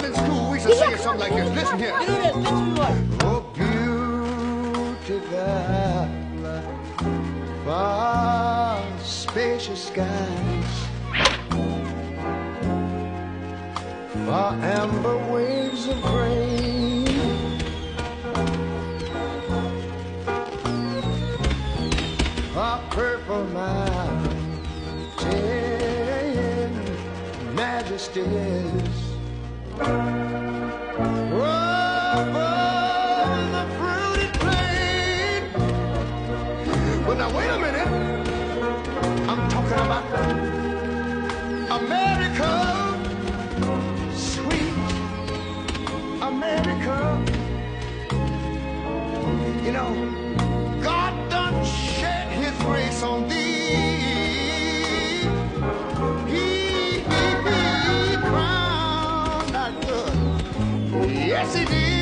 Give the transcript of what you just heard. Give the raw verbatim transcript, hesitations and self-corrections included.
in school, we used to sing it something like this. Listen here. Do this. Listen to it. Oh, beautiful, far spacious skies, far amber waves of grain, far purple mountain majesties. Now wait a minute, I'm talking about America, sweet America. You know, God done shed his grace on thee. He, he, he crowned thy good. Yes, he did.